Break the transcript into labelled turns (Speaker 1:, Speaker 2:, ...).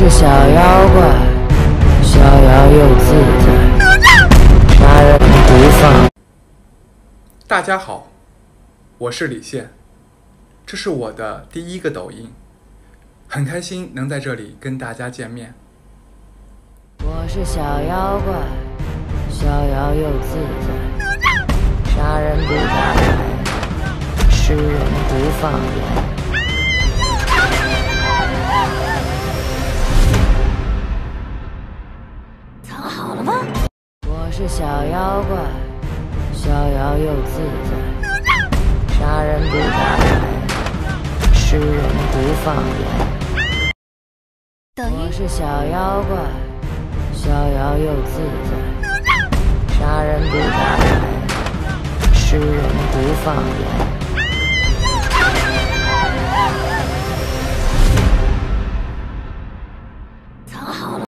Speaker 1: 是小妖怪，逍遥又自在，杀人不放。
Speaker 2: 大家好，我是李现，这是我的第1个抖音，很开心能在这里跟大家见面。
Speaker 1: 我是小妖怪，逍遥又自在，杀人不眨眼，吃人不放眼。
Speaker 3: 藏好了吗？
Speaker 1: 我是小妖怪，逍遥又自在，杀人不眨眼，吃人不放眼。我是小妖怪，逍遥又自在，杀人不眨眼，吃人不放眼。